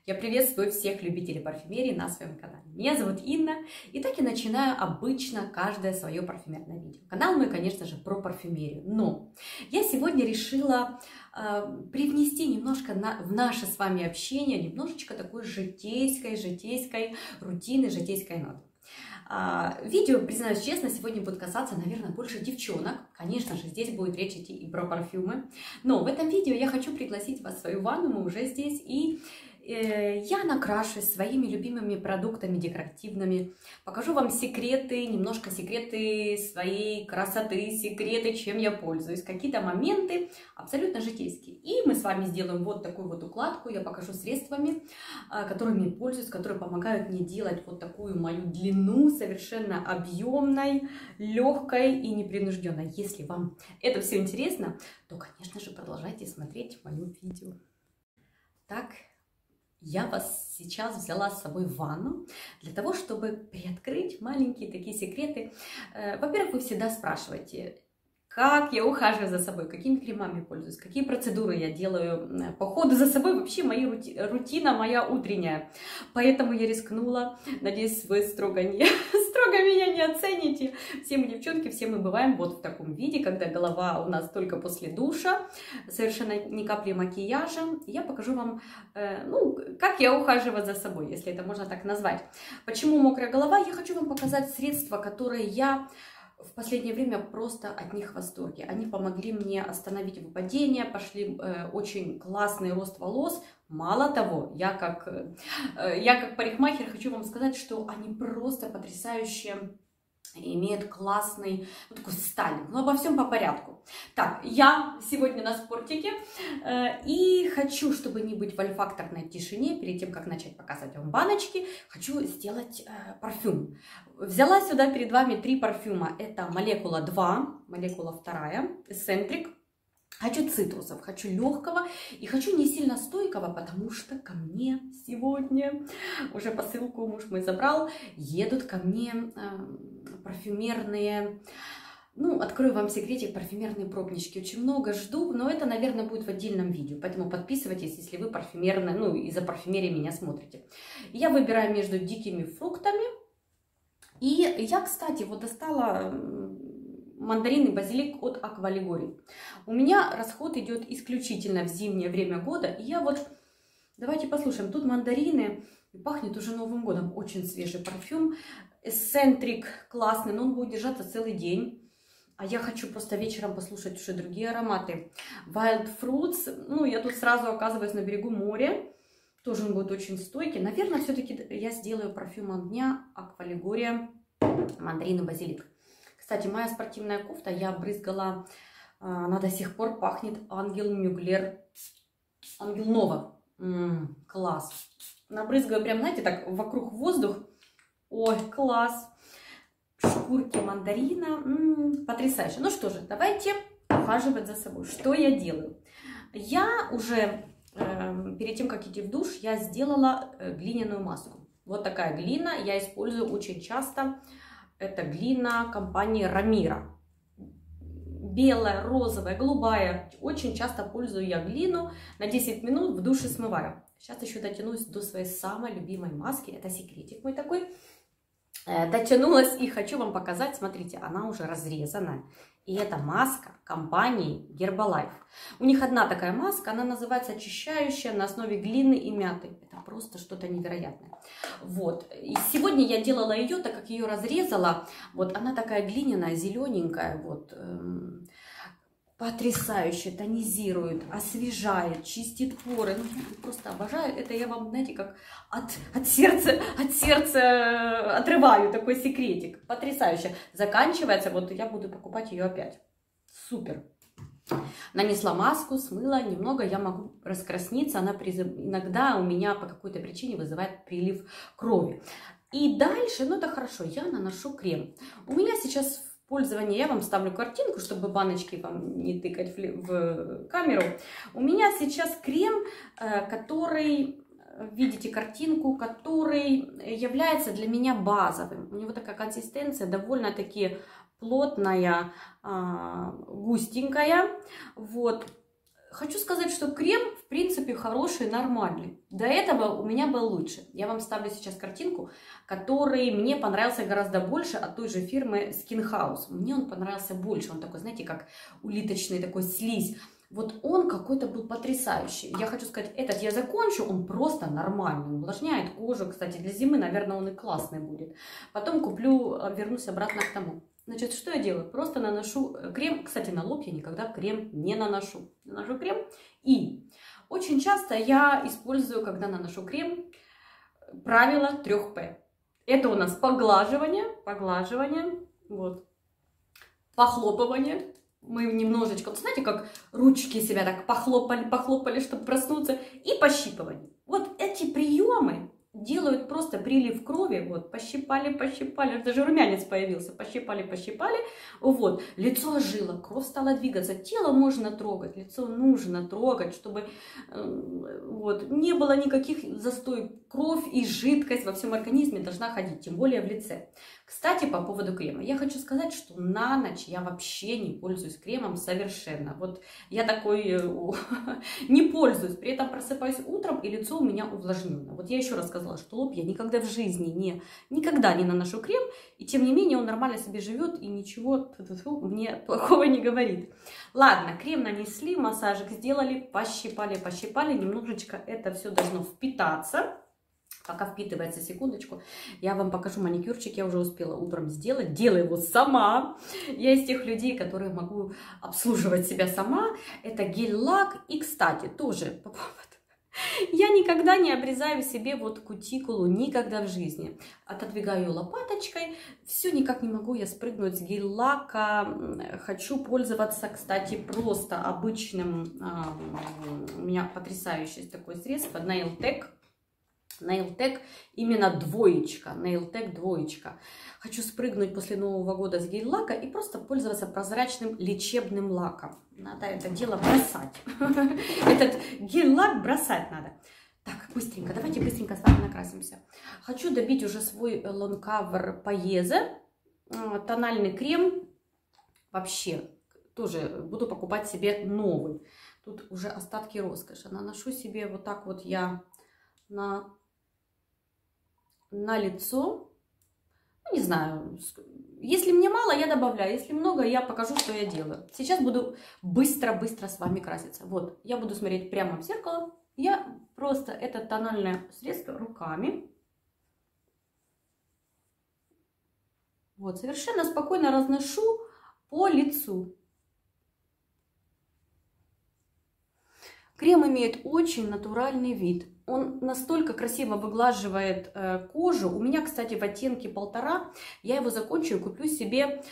Я приветствую всех любителей парфюмерии на своем канале. Меня зовут Инна, и так я начинаю обычно каждое свое парфюмерное видео. Канал мой, конечно же, про парфюмерию, но я сегодня решила привнести немножко в наше с вами общение немножечко такой житейской рутины, житейской ноты. Видео, признаюсь честно, сегодня будет касаться, наверное, больше девчонок. Конечно же, здесь будет речь идти и про парфюмы. Но в этом видео я хочу пригласить вас в свою ванну, мы уже здесь, и я накрашусь своими любимыми продуктами декоративными, покажу вам секреты, немножко секреты своей красоты, секреты, чем я пользуюсь, какие-то моменты абсолютно житейские. И мы с вами сделаем вот такую вот укладку, я покажу средствами, которыми я пользуюсь, которые помогают мне делать вот такую мою длину, совершенно объемной, легкой и непринужденной. Если вам это все интересно, то, конечно же, продолжайте смотреть мое видео. Так. Я вас сейчас взяла с собой в ванну для того, чтобы приоткрыть маленькие такие секреты. Во-первых, вы всегда спрашиваете, как я ухаживаю за собой, какими кремами пользуюсь, какие процедуры я делаю по ходу за собой. Вообще моя рутина моя утренняя. Поэтому я рискнула. Надеюсь, вы строго меня не оцените. Все мы девчонки, все мы бываем вот в таком виде, когда голова у нас только после душа, совершенно ни капли макияжа. Я покажу вам, как я ухаживаю за собой, если это можно так назвать. Почему мокрая голова? Я хочу вам показать средства, которые я в последнее время просто от них в восторге. Они помогли мне остановить выпадение, пошли очень классный рост волос. Мало того, я как парикмахер хочу вам сказать, что они просто потрясающие, имеют классный такой стайлинг. Но обо всем по порядку. Так, я сегодня на спортике и хочу, чтобы не быть в ольфакторной тишине, перед тем, как начать показывать вам баночки, хочу сделать парфюм. Взяла сюда перед вами 3 парфюма. Это молекула 2, молекула 2, Эссентрик. Хочу цитрусов, хочу легкого и хочу не сильно стойкого, потому что ко мне сегодня, уже посылку муж мой забрал, едут ко мне парфюмерные, открою вам секретик, парфюмерные пробнички. Очень много жду, но это, наверное, будет в отдельном видео, поэтому подписывайтесь, если вы парфюмерная, из-за парфюмерии меня смотрите. Я выбираю между дикими фруктами, и я, кстати, вот достала мандарин и базилик от Аквалегории. У меня расход идет исключительно в зимнее время года. И я давайте послушаем. Тут мандарины, пахнет уже Новым годом. Очень свежий парфюм. Эссентрик классный, но он будет держаться целый день. А я хочу просто вечером послушать уже другие ароматы. Wild Fruits. Я тут сразу оказываюсь на берегу моря. Тоже он будет очень стойкий. Наверное, все-таки я сделаю парфюмом дня Аквалегория, мандарин и базилик. Кстати, моя спортивная кофта, я брызгала, она до сих пор пахнет Ангел Мюглер, Ангел Нова. Класс. Набрызгаю прям, знаете, так вокруг воздух. Ой, класс. Шкурки мандарина. Потрясающе. Ну что же, давайте ухаживать за собой. Что я делаю? Я уже, перед тем, как идти в душ, я сделала глиняную маску. Вот такая глина я использую очень часто. Это глина компании Рамира. Белая, розовая, голубая. Очень часто пользую я глину. На 10 минут в душе смываю. Сейчас еще дотянусь до своей самой любимой маски. Это секретик мой такой. Дотянулась и хочу вам показать. Смотрите, она уже разрезана. И это маска компании Herbalife. У них одна такая маска, она называется очищающая на основе глины и мяты. Это просто что-то невероятное. Вот. И сегодня я делала ее, так как ее разрезала. Вот она такая глиняная, зелененькая. Вот. Потрясающе, тонизирует, освежает, чистит поры. Просто обожаю. Это я вам, знаете, как от сердца отрываю такой секретик. Потрясающе. Заканчивается, вот я буду покупать ее опять. Супер. Нанесла маску, смыла немного, я могу раскрасниться. Она иногда у меня по какой-то причине вызывает прилив крови. И дальше, это хорошо, я наношу крем. У меня сейчас пользование, я вам ставлю картинку, чтобы баночки вам не тыкать в камеру. У меня сейчас крем, который, видите картинку, который является для меня базовым. У него такая консистенция довольно-таки плотная, густенькая. Вот. хочу сказать, что крем, в принципе, хороший, нормальный. До этого у меня был лучше. Я вам ставлю сейчас картинку, который мне понравился гораздо больше от той же фирмы Skin House. Мне он понравился больше. Он такой, знаете, как улиточный такой слизь. Вот он какой-то был потрясающий. Я хочу сказать, этот я закончу, он просто нормальный. Увлажняет кожу. Кстати, для зимы, наверное, он и классный будет. Потом куплю, вернусь обратно к тому. Значит, что я делаю? Просто наношу крем. Кстати, на лоб я никогда крем не наношу. Наношу крем. И очень часто я использую, когда наношу крем, правило 3П. Это у нас поглаживание, вот, похлопывание. Мы немножечко, вот знаете, как ручки себя так похлопали, чтобы проснуться. И пощипывание. Вот эти приемы делают просто прилив крови. Вот, пощипали. Даже румянец появился. Пощипали. Вот, лицо ожило, кровь стала двигаться. Тело можно трогать, лицо нужно трогать, чтобы вот, не было никаких застой. Кровь и жидкость во всем организме должна ходить, тем более в лице. Кстати, по поводу крема. Я хочу сказать, что на ночь я вообще не пользуюсь кремом совершенно. Вот я такой не пользуюсь. При этом просыпаюсь утром, и лицо у меня увлажнено. Вот я еще раз сказала, что лоб я никогда в жизни никогда не наношу крем. И тем не менее он нормально себе живет и ничего мне плохого не говорит. Ладно, крем нанесли, массажик сделали, пощипали. Немножечко это все должно впитаться. Пока впитывается, секундочку, я вам покажу маникюрчик, я уже успела утром сделать, делаю его сама. Я из тех людей, которые могу обслуживать себя сама. Это гель-лак. И, кстати, тоже по поводу... Я никогда не обрезаю себе вот кутикулу, никогда в жизни. Отодвигаю лопаточкой, все никак не могу я спрыгнуть с гель-лака. Хочу пользоваться, кстати, просто обычным, у меня потрясающее такое средство, Nail Tech, именно двоечка, Nail Tech двоечка. Хочу спрыгнуть после Нового года с гель-лака и просто пользоваться прозрачным лечебным лаком. Надо это дело бросать. Этот гель-лак бросать надо. Так, быстренько, давайте быстренько с вами накрасимся. Хочу добить уже свой Long Cover Paese. Тональный крем. Вообще, тоже буду покупать себе новый. Тут уже остатки роскоши. Наношу себе вот так вот я на лицо. Ну, не знаю, если мне мало, я добавляю, если много, я покажу, что я делаю. Сейчас буду быстро с вами краситься. Вот, я буду смотреть прямо в зеркало. Я просто это тональное средство руками. Вот, совершенно спокойно разношу по лицу. Крем имеет очень натуральный вид. Он настолько красиво выглаживает кожу. У меня, кстати, в оттенке 1,5. Я его закончу и куплю себе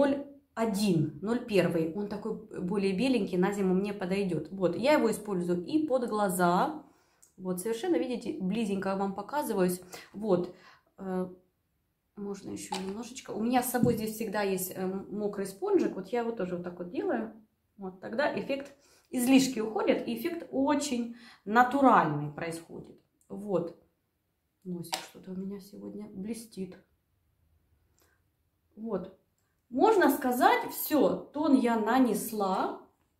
0,1. Он такой более беленький, на зиму мне подойдет. Вот, я его использую и под глаза. Вот, совершенно, видите, близенько вам показываюсь. Вот, можно еще немножечко. У меня с собой здесь всегда есть мокрый спонжик. Вот я его тоже вот так вот делаю. Вот, тогда эффект... Излишки уходят, и эффект очень натуральный происходит. Вот. Носик что-то у меня сегодня блестит. Вот. Можно сказать, все, тон я нанесла.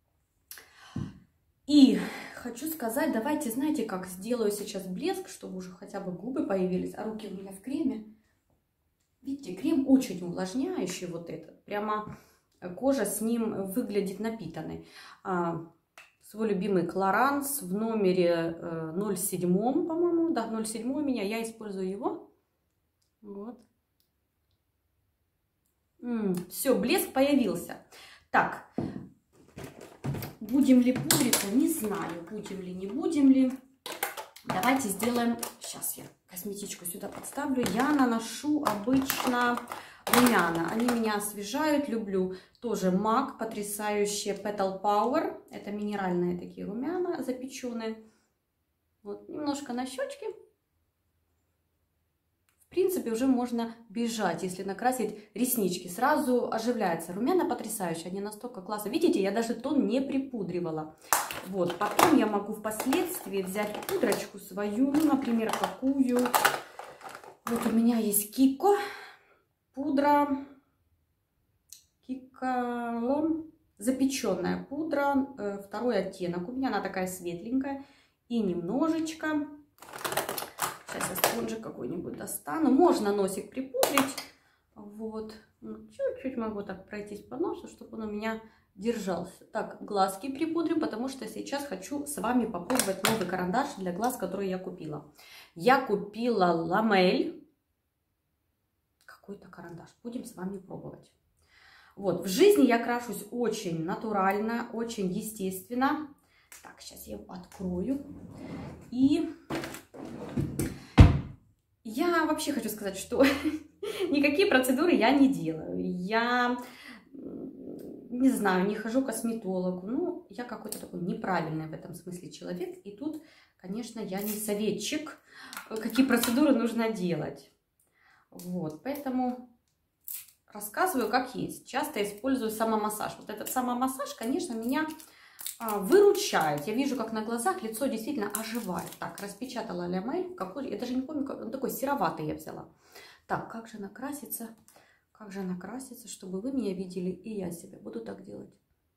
И хочу сказать, давайте, знаете, как сделаю сейчас блеск, чтобы уже хотя бы губы появились, а руки у меня в креме. Видите, крем очень увлажняющий вот этот. Прямо кожа с ним выглядит напитанной. Свой любимый Clarins в номере 07, по-моему. Да, 07 у меня. Я использую его. Вот. Все, блеск появился. Так. Будем ли пудриться? Не знаю, будем ли, не будем ли. Давайте сделаем... Сейчас я косметичку сюда подставлю. Я наношу обычно... румяна. Они меня освежают, люблю. Тоже MAC, потрясающие Petal Power. Это минеральные такие румяна, запеченные. Вот, немножко на щечки. В принципе, уже можно бежать, если накрасить реснички. Сразу оживляется. Румяна потрясающие, они настолько классно. Видите, я даже тон не припудривала. Вот, потом я могу впоследствии взять пудрочку свою, ну, например, какую. Вот у меня есть Kiko. Пудра Kiko запеченная пудра, второй оттенок. У меня она такая светленькая. И немножечко, сейчас я спонжик какой-нибудь достану. Можно носик припудрить. Вот, чуть-чуть могу так пройтись по носу, чтобы он у меня держался. Так, глазки припудрим, потому что сейчас хочу с вами попробовать новый карандаш для глаз, который я купила. Я купила Ламель. Какой-то карандаш. Будем с вами пробовать. Вот, в жизни я крашусь очень натурально, очень естественно. Так, сейчас я его открою. И я вообще хочу сказать, что никакие процедуры я не делаю. Я не знаю, не хожу к косметологу. Ну, я какой-то такой неправильный в этом смысле человек. И тут, конечно, я не советчик, какие процедуры нужно делать. Вот, поэтому рассказываю как есть. Часто использую самомассаж. Вот этот самомассаж, конечно, меня выручает. Я вижу, как на глазах лицо действительно оживает. Так, распечатала Ламель. Какой, я даже не помню, он такой сероватый я взяла. Так, как же накраситься? Как же накраситься, чтобы вы меня видели, и я себя буду так делать.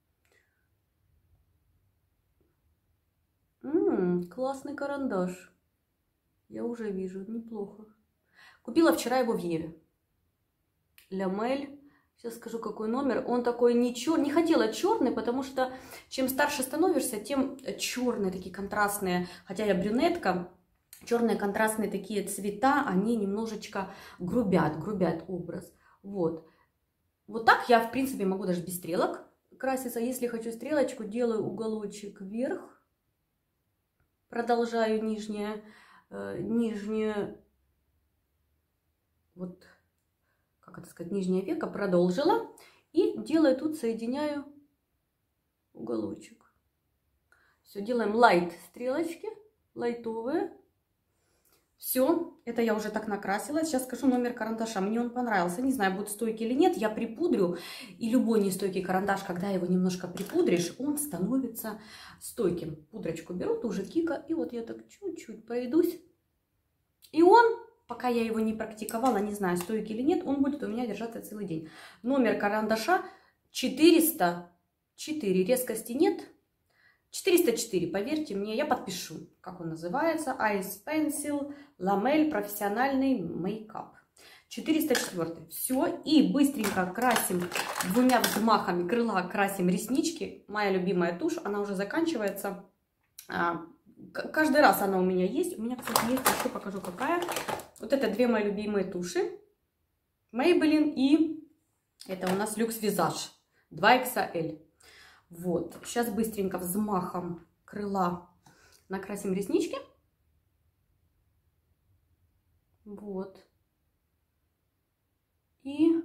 Классный карандаш. Я уже вижу, неплохо. Купила вчера его в Еве. Ламель. Сейчас скажу, какой номер. Он такой не черный. Не хотела черный, потому что чем старше становишься, тем черные такие контрастные. Хотя я брюнетка, черные контрастные такие цвета, они немножечко грубят образ. Вот. Вот так я, в принципе, могу даже без стрелок краситься. Если хочу стрелочку, делаю уголочек вверх. Продолжаю нижнее, вот, как это сказать, нижнее веко продолжила. И делаю тут, соединяю уголочек. Все, делаем лайт стрелочки, лайтовые. Все, это я уже так накрасила. Сейчас скажу номер карандаша. Мне он понравился. Не знаю, будет стойкий или нет. Я припудрю. И любой нестойкий карандаш, когда его немножко припудришь, он становится стойким. Пудрочку беру, тоже Кика. И вот я так чуть-чуть пройдусь. И он, пока я его не практиковала, не знаю, стойкий или нет, он будет у меня держаться целый день. Номер карандаша 404. Резкости нет. 404, поверьте мне, я подпишу, как он называется. Ice Pencil Ламель профессиональный мейкап. 404. Все. И быстренько красим двумя взмахами крыла, красим реснички. Моя любимая тушь, она уже заканчивается. Каждый раз она у меня есть. У меня, кстати, есть, еще покажу какая. Вот это две мои любимые туши. Maybelline и это у нас Luxe Visage 2XL. Вот, сейчас быстренько взмахом крыла накрасим реснички. Вот. И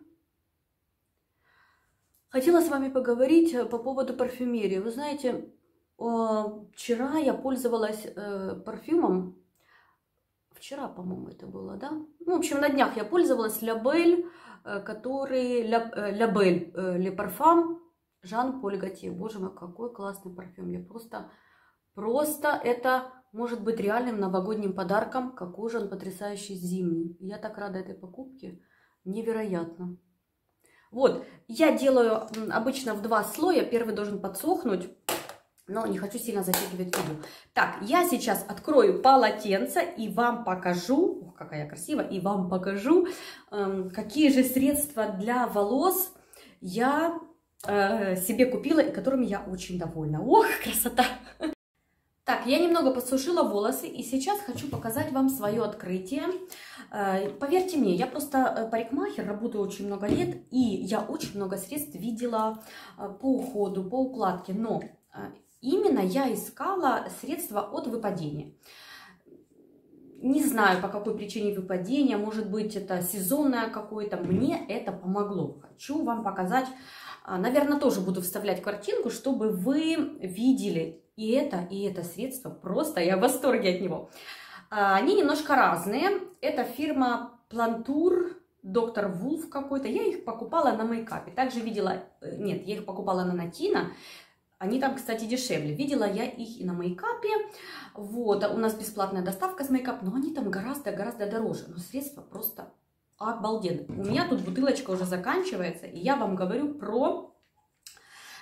хотела с вами поговорить по поводу парфюмерии. Вы знаете, вчера я пользовалась парфюмом. Вчера, по-моему, это было, да? Ну, в общем, на днях я пользовалась Label, который Label Le Parfum Жан-Поль Готье. Боже мой, какой классный парфюм. Я просто это может быть реальным новогодним подарком. Какой же он потрясающий зимний. Я так рада этой покупке. Невероятно. Вот, я делаю обычно в 2 слоя. Первый должен подсохнуть, но не хочу сильно затягивать видео. Так, я сейчас открою полотенце и вам покажу, ох, какая я красивая, и вам покажу, какие же средства для волос я себе купила и которыми я очень довольна. Ох, красота! Так, я немного подсушила волосы и сейчас хочу показать вам свое открытие. Поверьте мне, я просто парикмахер, работаю очень много лет, и я очень много средств видела по уходу, по укладке, но именно я искала средства от выпадения. Не знаю, по какой причине выпадения, может быть, это сезонное какое-то, мне это помогло. Хочу вам показать. Наверное, тоже буду вставлять картинку, чтобы вы видели и это средство. Просто я в восторге от него. Они немножко разные. Это фирма Plantur, Доктор Вулф какой-то. Я их покупала на мейкапе. Также видела, нет, я их покупала на Натина. Они там, кстати, дешевле. Видела я их и на мейкапе. Вот, у нас бесплатная доставка с мейкап, но они там гораздо дороже. Но средства просто обалденно. У меня тут бутылочка уже заканчивается, и я вам говорю про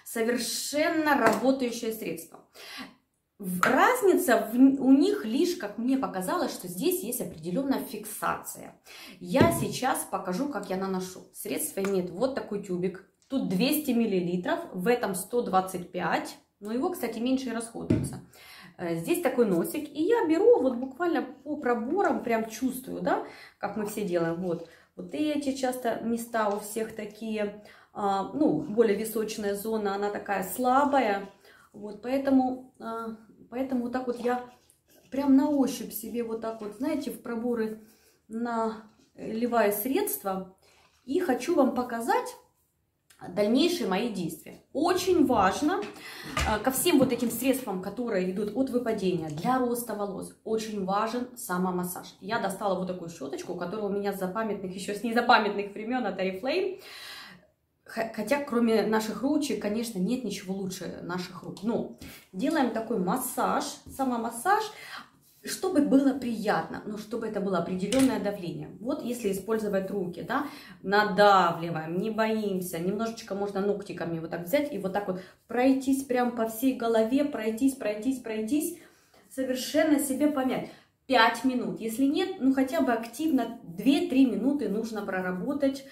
совершенно работающее средство. Разница у них лишь, как мне показалось, что здесь есть определенная фиксация. Я сейчас покажу, как я наношу. Средство имеет вот такой тюбик. Тут 200 мл, в этом 125, но его, кстати, меньше и расходуется. Здесь такой носик, и я беру вот буквально по проборам, прям чувствую, да, как мы все делаем. Вот эти часто места у всех такие, ну, более височная зона, она такая слабая. Вот, поэтому вот так вот я прям на ощупь себе вот так вот, знаете, в проборы наливаю средства. И хочу вам показать дальнейшие мои действия. Очень важно ко всем вот этим средствам, которые идут от выпадения для роста волос, очень важен самомассаж. Я достала вот такую щеточку, которая у меня с запамятных, еще с незапамятных времен от Oriflame. Хотя, кроме наших ручек, конечно, нет ничего лучше наших рук. Но делаем такой массаж, самомассаж, чтобы было приятно, но чтобы это было определенное давление. Вот если использовать руки, да, надавливаем, не боимся, немножечко можно ногтиками вот так взять и вот так вот пройтись прям по всей голове, пройтись, совершенно себе помять. 5 минут, если нет, ну хотя бы активно 2-3 минуты нужно проработать.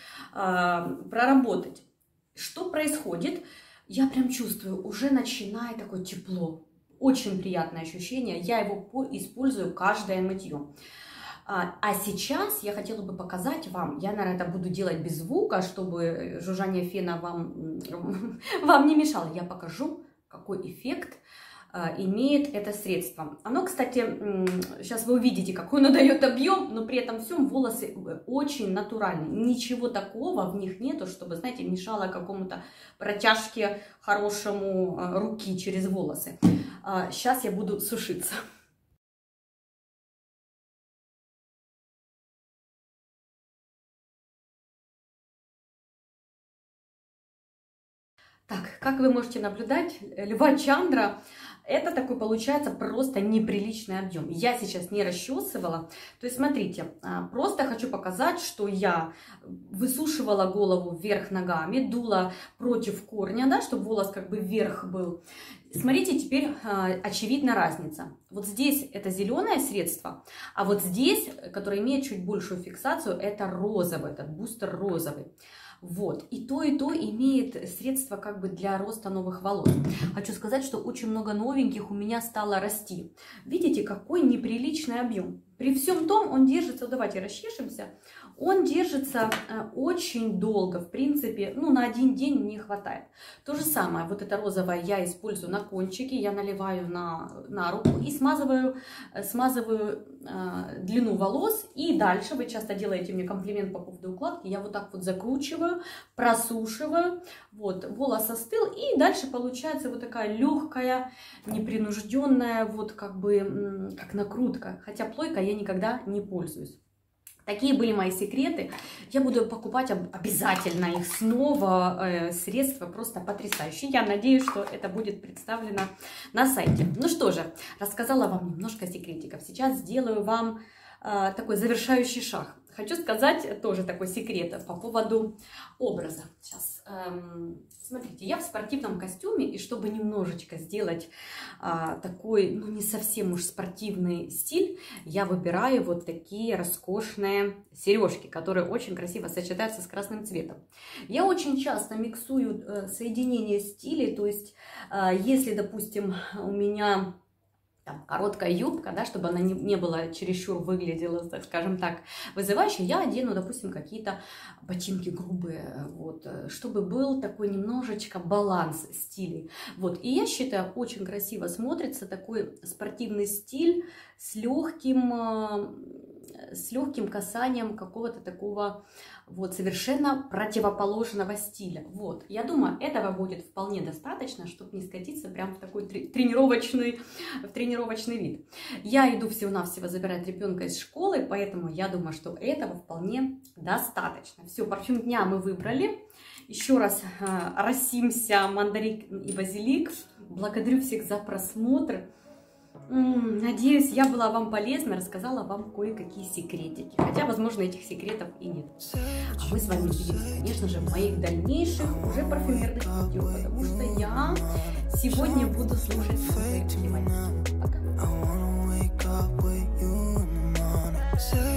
Что происходит? Я прям чувствую, уже начинает такое тепло. Очень приятное ощущение, я его использую каждое мытье. А сейчас я хотела бы показать вам, я, наверное, это буду делать без звука, чтобы жужжание фена вам не мешало. Я покажу, какой эффект имеет это средство. Оно, кстати, сейчас вы увидите, какой оно дает объем, но при этом всем волосы очень натуральные. Ничего такого в них нету, чтобы, знаете, мешало какому-то протяжке хорошему руки через волосы. Сейчас я буду сушиться. Так, как вы можете наблюдать, Льва Чандра, это такой получается просто неприличный объем. Я сейчас не расчесывала. То есть, смотрите, просто хочу показать, что я высушивала голову вверх ногами, дула против корня, да, чтобы волос как бы вверх был. Смотрите, теперь очевидна разница. Вот здесь это зеленое средство, а вот здесь, которое имеет чуть большую фиксацию, это розовый, этот бустер розовый. Вот, и то имеет средства как бы для роста новых волос. Хочу сказать, что очень много новеньких у меня стало расти. Видите, какой неприличный объем. При всем том он держится, давайте расчешемся, он держится очень долго, в принципе, ну на один день не хватает. То же самое, вот это розовое я использую на кончике, я наливаю на руку и смазываю длину волос. И дальше, вы часто делаете мне комплимент по поводу укладки, я вот так вот закручиваю, просушиваю, вот, волос остыл, и дальше получается вот такая легкая, непринужденная, вот как бы, как накрутка, хотя плойка я никогда не пользуюсь. Такие были мои секреты. Я буду покупать обязательно их снова. Средства просто потрясающие. Я надеюсь, что это будет представлено на сайте. Ну что же, рассказала вам немножко секретиков. Сейчас сделаю вам такой завершающий шаг. Хочу сказать тоже такой секрет по поводу образа. Сейчас, смотрите, я в спортивном костюме, и чтобы немножечко сделать такой, ну не совсем уж спортивный стиль, я выбираю вот такие роскошные сережки, которые очень красиво сочетаются с красным цветом. Я очень часто миксую соединение стилей, то есть если, допустим, у меня короткая юбка, да, чтобы она не была чересчур выглядела, так скажем так, вызывающе, я одену, допустим, какие-то ботинки грубые, вот, чтобы был такой немножечко баланс стилей. Вот, и я считаю, очень красиво смотрится такой спортивный стиль с легким касанием какого-то такого вот совершенно противоположного стиля. Вот, я думаю, этого будет вполне достаточно, чтобы не скатиться прям в такой тренировочный вид. Я иду всего-навсего забирать ребенка из школы, поэтому я думаю, что этого вполне достаточно. Все, парфюм дня мы выбрали. Еще раз Росимся, мандарин и базилик. Благодарю всех за просмотр. Надеюсь, я была вам полезна, рассказала вам кое-какие секретики. Хотя, возможно, этих секретов и нет. А мы с вами увидимся, конечно же, в моих дальнейших уже парфюмерных видео, потому что я сегодня буду слушать новые климатики. Пока!